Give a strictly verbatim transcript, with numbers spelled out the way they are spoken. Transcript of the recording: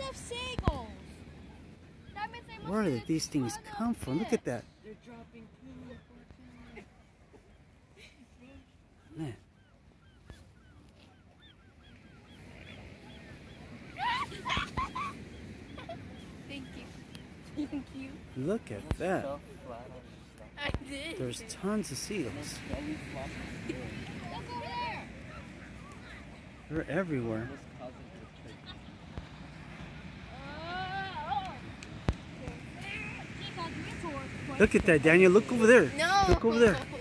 of seagulls. That means they must Where did these things come from? Look at that. They're dropping two. Man. Thank you. Thank you. Look at that. I did. There's tons of seagulls. Look over there. They're everywhere. Look at that, Daniel. Look over there. No. Look over there.